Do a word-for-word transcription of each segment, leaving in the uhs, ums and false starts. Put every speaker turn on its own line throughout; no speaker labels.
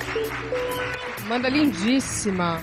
Amanda lindíssima.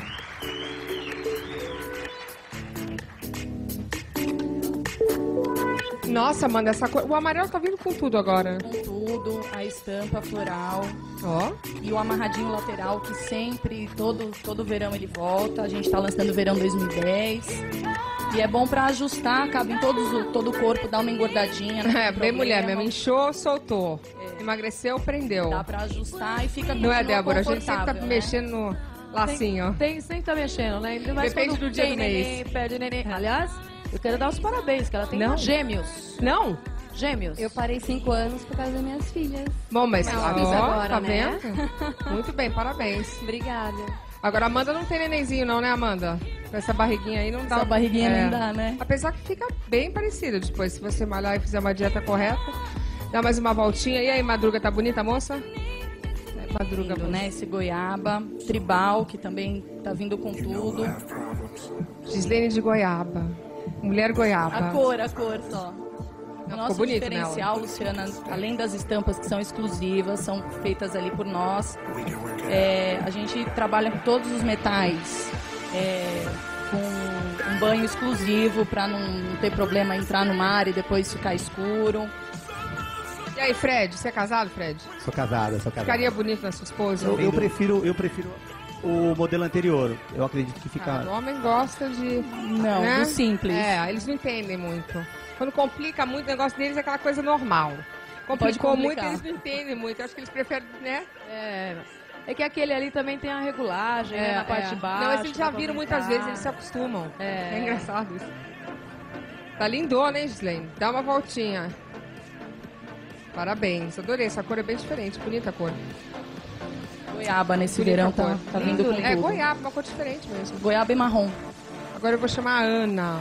Nossa, Amanda, essa cor... o amarelo tá vindo com tudo agora.
Com tudo, a estampa floral.
Ó.
E o amarradinho lateral, que sempre, todo, todo verão ele volta. A gente tá lançando o verão dois mil e dez. E é bom pra ajustar, cabe em todos, todo o corpo, dá uma engordadinha.
É, bem mulher mesmo. Inchou, soltou. É. Emagreceu, prendeu.
Dá pra ajustar e fica
Não é, Débora? A gente sempre tá
né?
mexendo no lacinho.
Tem, tem, sempre tá mexendo, né? Ainda mais
Depende do dia do mês.
Neném, pede neném. Aliás, eu quero dar os parabéns, que ela tem
Não.
gêmeos.
Não?
Gêmeos.
Eu parei cinco anos por causa das minhas filhas.
Bom, mas
Ela
ó,
avisa agora,
tá
né?
vendo? Muito bem, parabéns.
Obrigada.
Agora, a Amanda não tem nenenzinho não, né, Amanda? Com essa barriguinha aí não dá.
Essa barriguinha
é.
não dá, né?
Apesar que fica bem parecido depois, se você malhar e fizer uma dieta correta. Dá mais uma voltinha. E aí, Madruga, tá bonita, moça?
É, Madruga, né? Esse goiaba. Tribal, que também tá vindo com tudo.
Gislene de goiaba. Mulher goiaba.
A cor, a cor só.
Não,
o nosso
bonito
diferencial,
nela.
Luciana, além das estampas que são exclusivas, são feitas ali por nós, é, a gente trabalha com todos os metais, é, com um banho exclusivo para não ter problema entrar no mar e depois ficar escuro.
E aí, Fred, você é casado, Fred?
Sou casada, sou casada.
Ficaria bonito na sua esposa?
Eu, eu prefiro, eu prefiro o modelo anterior. Eu acredito que fica...
Ah, o homem gosta de...
Não,
né?
do simples.
É, eles não entendem muito. Quando complica muito, o negócio deles é aquela coisa normal. Complicou muito, eles não entendem muito. Eu acho que eles preferem, né?
É, é que aquele ali também tem a regulagem, né, na parte de baixo.
Não, mas eles já
pra
viram
aumentar.
muitas vezes, eles se acostumam.
É.
É engraçado isso. Tá lindona, hein, Gislene? Dá uma voltinha. Parabéns, adorei. Essa cor é bem diferente, bonita a cor.
Goiaba nesse
Bonita
verão
cor.
tá, tá vindo com tudo.
É, goiaba, uma cor diferente mesmo.
Goiaba e marrom.
Agora eu vou chamar a Ana.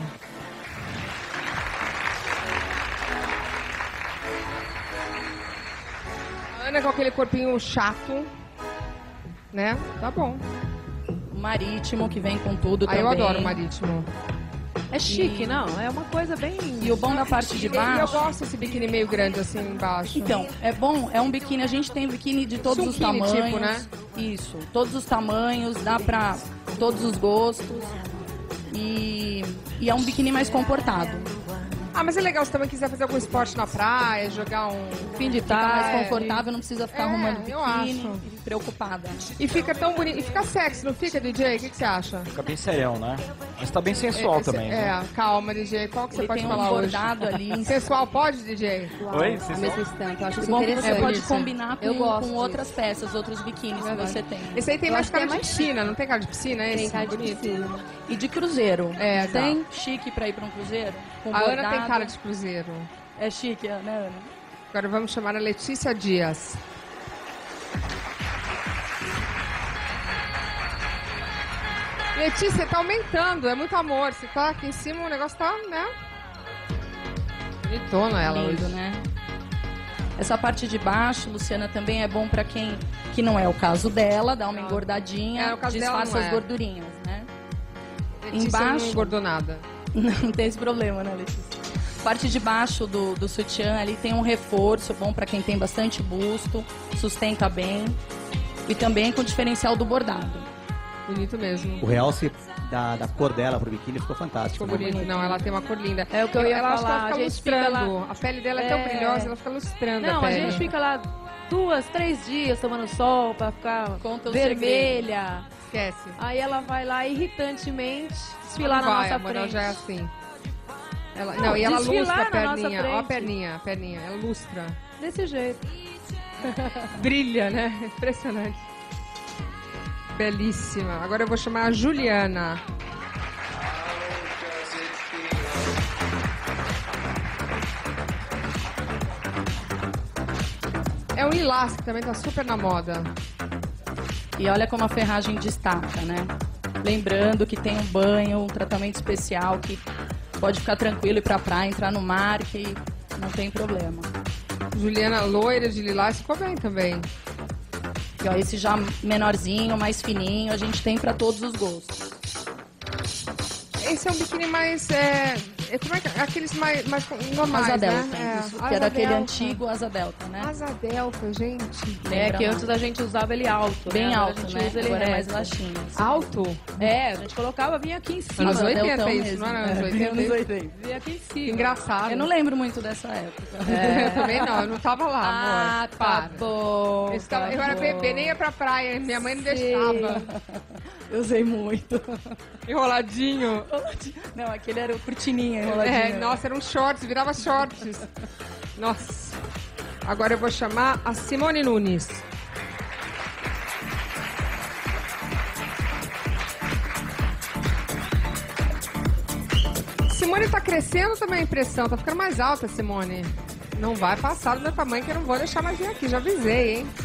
A Ana com aquele corpinho chato, né? Tá bom.
O marítimo, que vem com tudo
Aí
também.
eu adoro o marítimo.
É chique, não? É uma coisa bem...
E o bom da parte de
E eu
baixo...
gosto desse biquíni meio grande assim embaixo.
Então, é bom, é um biquíni, a gente tem biquíni de todos os
Suquini,
tamanhos.
tipo, né?
Isso, todos os tamanhos, dá pra todos os gostos. E, e é um biquíni mais comportado.
Ah, mas é legal se também quiser fazer algum esporte na praia, jogar um fim de
Fica
tarde.
mais confortável, não precisa ficar
É,
arrumando
eu
biquíni
acho.
e preocupada.
E fica tão bonito. E fica sexy, não fica, D J? O que, que você acha?
Fica bem serião, né? Mas tá bem sensual
é,
também.
É,
né?
calma, D J. Qual que você
Ele
pode
tem um
falar hoje?
bordado ali.
Sensual pode, D J?
Oi?
A
Vocês
mesma estampa, eu acho isso
Bom, que
interessante.
você pode
bonito.
combinar
Eu
com,
gosto
com
disso.
outras peças, outros biquínis que você tem.
Esse aí tem
Eu
mais
acho que
cara
é
de
mais
piscina, não tem cara de piscina? É
Tem
esse?
cara de
bonito.
piscina.
E de cruzeiro.
É,
Tem chique pra ir pra um cruzeiro? Com
A Ana
bordado.
tem cara de cruzeiro.
É chique, né, Ana?
Agora vamos chamar a Letícia Dias. Letícia, tá aumentando, é muito amor. Você tá aqui em cima, o negócio tá, né? Bonitona ela
Lindo,
hoje.
né? Essa parte de baixo, Luciana, também é bom pra quem que não é o caso dela, dá uma
Não.
engordadinha,
É, o caso dela
desfaça
não
as
é.
gordurinhas, né?
Letícia
Embaixo-
não engordou nada.
Não tem esse problema, né, Letícia? Parte de baixo do, do sutiã ali tem um reforço bom pra quem tem bastante busto, sustenta bem e também com o diferencial do bordado.
Bonito mesmo.
O realce da, da cor dela pro biquíni ficou fantástico.
Ficou
né?
bonito. Não, ela tem uma cor linda.
É o que eu ia
ela, acho que
falar,
ela fica
a gente fica
lustrando.
lá-
A pele dela é tão
É.
brilhosa, ela fica lustrando
Não,
a
a
pele.
gente fica lá duas, três dias tomando sol pra ficar
Conta o
vermelha.
Esquece.
Aí ela vai lá irritantemente desfilar
Não
na
vai,
nossa
amor, ela
frente.
já é assim. Ela,
Não,
não, e ela
desfilar
lustra a
na nossa
perninha. Ó a
frente.
perninha, a perninha. Ela lustra.
Desse jeito.
Brilha, né? Impressionante. Belíssima. Agora eu vou chamar a Juliana. É um lilás que também tá super na moda.
E olha como a ferragem destaca, né? Lembrando que tem um banho, um tratamento especial que pode ficar tranquilo ir pra praia, entrar no mar, que não tem problema.
Juliana loira de lilás ficou bem também.
E ó, esse já menorzinho, mais fininho, a gente tem pra todos os gostos.
Esse é um biquíni mais... É, é, como é que, aqueles mais, mais normais,
Asa
né?
delta,
É,
isso, que
asa
era aquele
delta.
antigo asa delta, né?
Asa delta, gente.
É,
Lembra
que
não?
antes a gente usava ele alto.
Bem
né? Agora
alto,
a gente
né?
usa ele
Agora é mais
reto.
baixinho. assim.
Alto?
É, a gente colocava, vinha aqui em cima.
Anos
Asa
oitenta
deltão
isso,
mesmo.
não era anos
É,
oitenta?
anos oitenta.
Vinha aqui em cima.
Engraçado.
Eu não lembro muito dessa época.
É, eu também não, eu não tava lá,
Ah,
amor.
tá
Para.
bom.
Eu, estava,
tá
eu era
bom.
bebê, nem ia pra praia, minha mãe não deixava.
Eu usei muito.
Enroladinho.
Não, aquele era o cortininha enroladinho.
É, nossa, eram shorts, virava shorts. Nossa. Agora eu vou chamar a Simone Nunes. Simone tá crescendo também a impressão, tá ficando mais alta, Simone. Não vai passar do meu tamanho que eu não vou deixar mais vir aqui, já avisei, hein?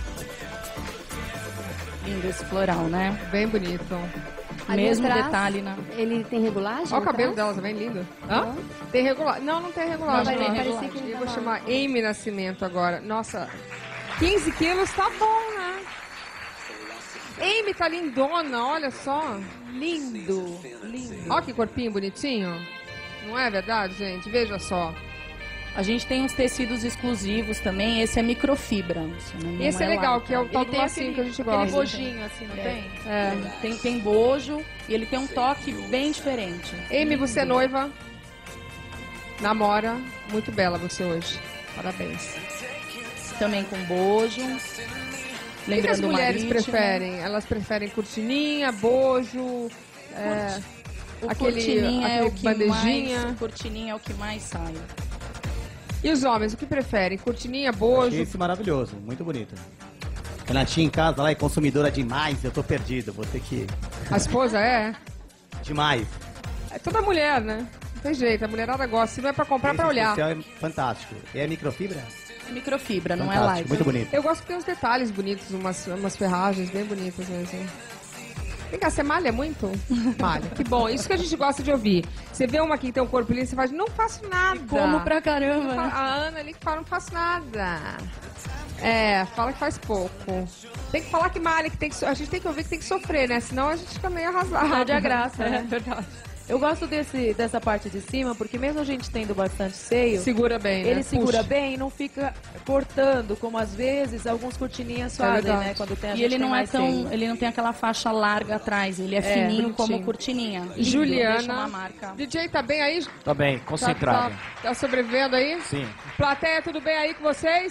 Lindo esse floral, né?
Bem bonito.
Ali
Mesmo
atrás,
detalhe na...
Ele tem regulagem?
Olha o cabelo
atrás?
dela também, lindo. Hã? Tem regular? Não, não tem regulagem.
Não,
não.
parecia- parecia que ele
Eu vou
tava-
chamar Amy Nascimento agora. Nossa, quinze quilos tá bom, né? Amy tá lindona, olha só.
Lindo, lindo.
Olha que corpinho bonitinho. Não é verdade, gente? Veja só.
A gente tem uns tecidos exclusivos também. Esse é microfibra. Não, não
Esse é legal,
lacra.
que é o tal
Ele
do
tem
lacinho
aquele,
que a gente
aquele
gosta.
bojinho assim, não
É.
tem?
É.
Tem, tem bojo e ele tem um toque bem diferente.
Amy, você é noiva? Namora? Muito bela você hoje. Parabéns.
Também com bojo.
O que, que
Lembrando
as mulheres
marítimo.
preferem? Elas preferem cortininha, bojo, é,
O
aquele,
cortininha é
aquele
o que
bandejinha.
mais, o cortininha é o que mais sai.
E os homens, o que preferem? Cortininha, bojo?
Achei esse maravilhoso, muito bonito. Renatinha em casa lá é consumidora demais, eu tô perdido, vou ter que...
A esposa é?
Demais.
É toda mulher, né? Não tem jeito, a mulherada gosta. Se não é pra comprar, é pra
Esse
olhar.
especial é fantástico. E é microfibra?
É microfibra, não é
Fantástico,
light.
muito bonito.
Eu gosto que tem uns detalhes bonitos, umas, umas ferragens bem bonitas mesmo. Vem cá, você malha muito? Malha. Que bom, isso que a gente gosta de ouvir. Você vê uma aqui que tem um corpo lindo, você faz, não faço nada.
Como pra caramba, né?
A Ana ali que fala, não faço nada. É, fala que faz pouco. Tem que falar que malha, que tem que so- a gente tem que ouvir que tem que sofrer, né? Senão a gente fica meio arrasado.
Perde a graça,
É
né?
verdade.
Eu gosto desse, dessa parte de cima, porque mesmo a gente tendo bastante seio,
Segura bem, né?
ele segura
Puxa.
bem e não fica cortando, como às vezes alguns cortininhas fazem,
verdade.
né? Quando tem a
E
gente
ele
tem
não é
mais
tão,
seio.
ele não tem aquela faixa larga atrás, ele é, fininho
bonitinho.
como cortininha. Lindo, deixa
Juliana.
uma marca.
D J, tá bem aí?
Tá bem,
Tá,
concentrado.
tá, tá sobrevivendo aí?
Sim.
Plateia, tudo bem aí com vocês?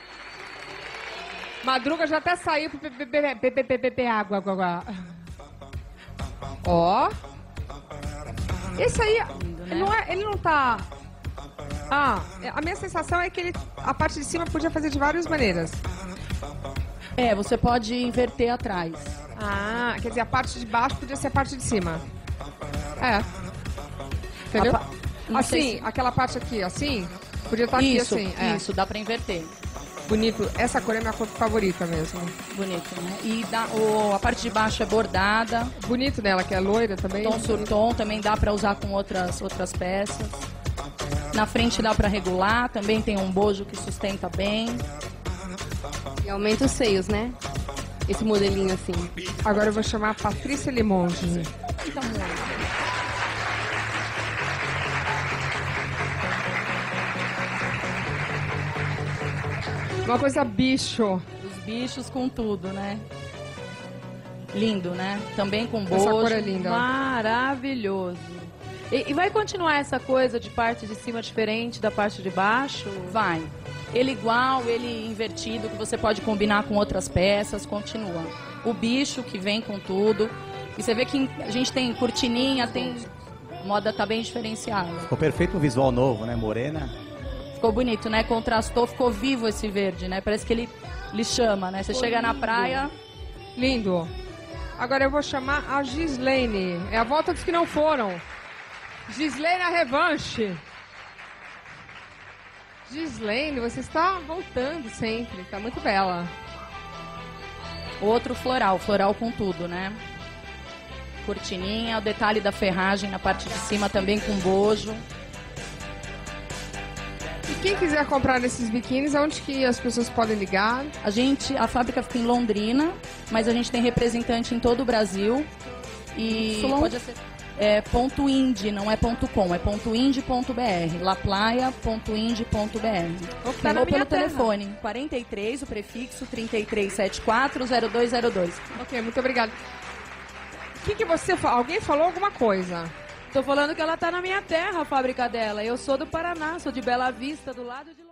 Madruga já até saiu pra beber, beber, beber, beber água. água, água. Ó. Esse aí,
né?
não é, ele não tá... Ah, a minha sensação é que ele, a parte de cima podia fazer de várias maneiras.
É, você pode inverter atrás.
Ah, quer dizer, a parte de baixo podia ser a parte de cima. É. Entendeu?
A pa- não sei
Assim,
se-
aquela parte aqui, assim, podia estar
Isso,
aqui assim. É.
isso, dá pra inverter.
Bonito. Essa cor é minha cor favorita mesmo.
Bonito, né? E dá, o, a parte de baixo é bordada,
Bonito dela, que é loira também.
tom sur tom, também dá pra usar com outras, outras peças. Na frente dá pra regular, também tem um bojo que sustenta bem.
E aumenta os seios, né? Esse modelinho assim.
Agora eu vou chamar a Patrícia Limonge. Uma coisa bicho.
Os bichos com tudo, né? Lindo, né? Também com bojo.
Essa cor é linda.
Maravilhoso. E, e vai continuar essa coisa de parte de cima diferente da parte de baixo?
Vai. Ele igual, ele invertido, que você pode combinar com outras peças, continua. O bicho que vem com tudo. E você vê que a gente tem cortininha, tem... A moda tá bem diferenciada.
Ficou perfeito um visual novo, né? Morena.
Ficou bonito, né? Contrastou, ficou vivo esse verde, né? Parece que ele lhe chama, né? Você chega na praia...
Lindo. Agora eu vou chamar a Gislaine. É a volta dos que não foram. Gislaine, a revanche. Gislaine, você está voltando sempre. Está muito bela.
Outro floral, floral com tudo, né? Cortininha, o detalhe da ferragem na parte de cima também com bojo.
E quem quiser comprar esses biquínis, aonde que as pessoas podem ligar?
A gente, a fábrica fica em Londrina, mas a gente tem representante em todo o Brasil. E
Sulon?
pode ser É ponto .ind, não é ponto .com, é ponto .ind ponto br, laplaia ponto ind ponto br.
Tá na
Ou
minha
pelo
terra.
telefone, quarenta e três, o prefixo, trinta e três setenta e quatro, zero dois zero dois.
Ok, muito obrigada. O que, que você falou? Alguém falou alguma coisa?
Tô falando que ela tá na minha terra, a fábrica dela. Eu sou do Paraná, sou de Bela Vista, do lado de lá.